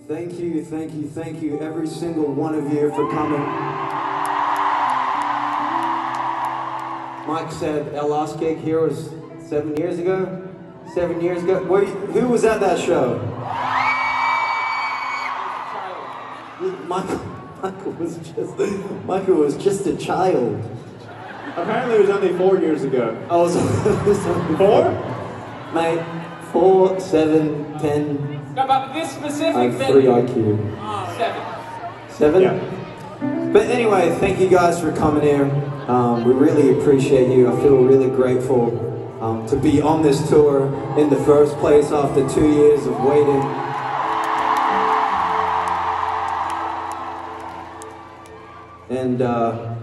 Thank you, every single one of you for coming. Mike said our last gig here was 7 years ago. 7 years ago. Who was at that show? Michael was just a child. Apparently it was only 4 years ago. I was only 4? Mate, 4, 7, 10. No, but this specific I have venue. 3 IQ. 7. 7? Yeah. But anyway, thank you guys for coming here. We really appreciate you. I feel really grateful to be on this tour in the first place after 2 years of waiting. And